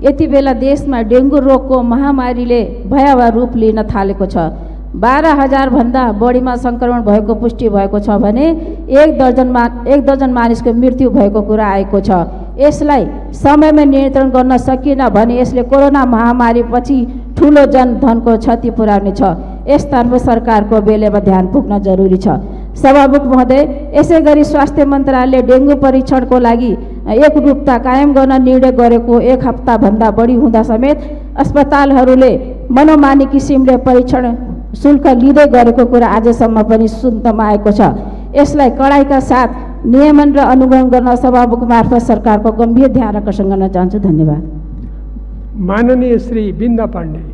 यति बेला देशमा डेङ्गु रोगको महामारीले भयावह रूप लिन थालेको छ। 12,000 भन्दा बढीमा सङ्क्रमण भएको पुष्टि भएको छ भने एक दर्जन मानिसको मृत्यु भएको कुरा आएको छ। यसलाई समयमा नियन्त्रण गर्न सकिएन भने यसले कोरोना महामारीपछि ठुलो जनधनको क्षति पुर्याउने छ। यसतर्फ सरकारको बेलेमा ध्यान पुग्न जरुरी छ। सभामुख महोदय, यसै गरी स्वास्थ्य मन्त्रालयले डेङ्गु परीक्षणको लागि एकरूपता कायम गर्न निर्णय गरेको 1 हप्ताभन्दा बढी हुँदा समेत अस्पतालहरूले मनोमानी किसिमले परीक्षण शुल्क लिँदै गरेको कुरा आजसम्म पनि सुन्नमा आएको छ। यसलाई कडाइका साथ नियमन र अनुगमन गर्न सभामुख मार्फत सरकारको गम्भीर ध्यान आकर्षण गर्न चाहन्छु। धन्यवाद। माननीय श्री बिन्दा पाण्डे।